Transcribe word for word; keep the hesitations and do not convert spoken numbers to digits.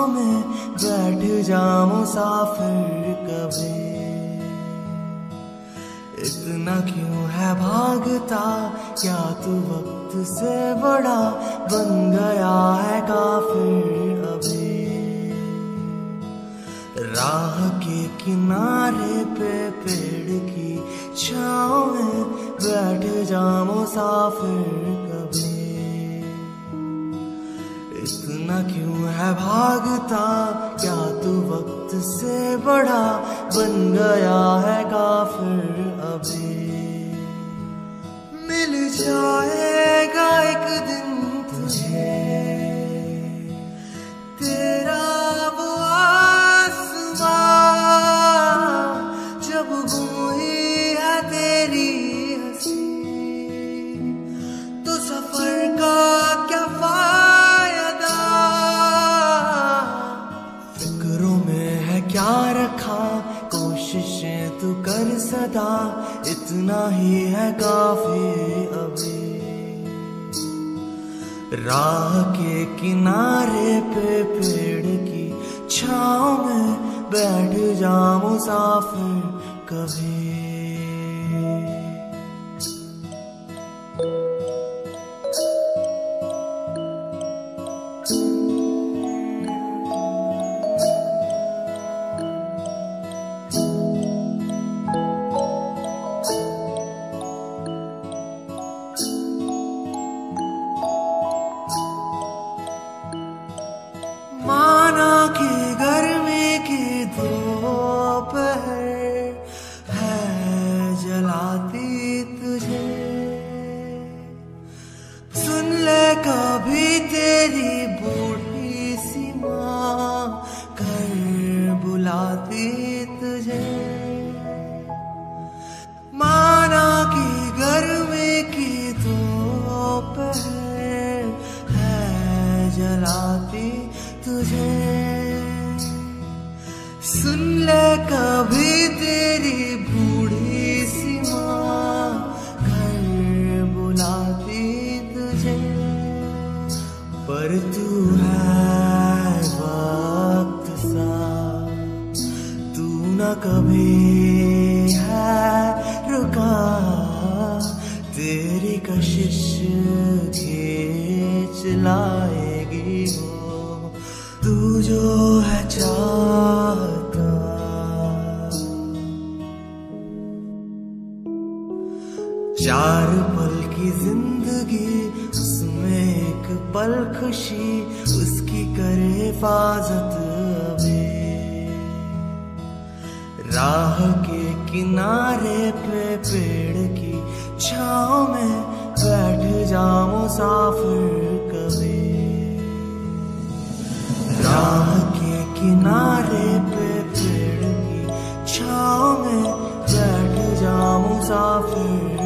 में बैठ जा मुसाफिर कभी। इतना क्यों है भागता, क्या तू वक्त से बड़ा बन गया है काफिर अभी। राह के किनारे पे पेड़ की छाँव में बैठ जा मुसाफिर कभी। इतना क्यों है भागता, क्या तू वक्त से बड़ा बन गया है काफिर अभी। मिल जाएगा एक दिन तुझे तेरा वो आसमां, जब गुम हुई है तेरी हंसी तो सफर का क्या फायदा। फिक्रों में है क्या रखा, कोशिशें तू कर सदा, इतना ही है काफी अभी। राह के किनारे पे पेड़ की छाँव में बैठ जा मुसाफिर कभी। माना कि गर्मी की दोपहर है जलाती तुझे, सुन ले कभी तेरी बूढ़ी सी माँ कर बुलाती तुझे। माना कि गर्मी की दोपहर है जलाती तुझे, सुन ले कभी तेरी बूढ़ी सी माँ घर बुलाती तुझे। पर तू है वक्त सा, तू न कभी है रुका, तेरी कशिश खींच लाएगी वो तू जो है चाहता। चार पल की जिंदगी, उसमें एक पल खुशी, उसकी करे हिफाजत अभी। राह के किनारे पे पेड़ की छाँव में बैठ जा मुसाफिर कभी। राह के किनारे पे पेड़ की छाँव में बैठ जा मुसाफिर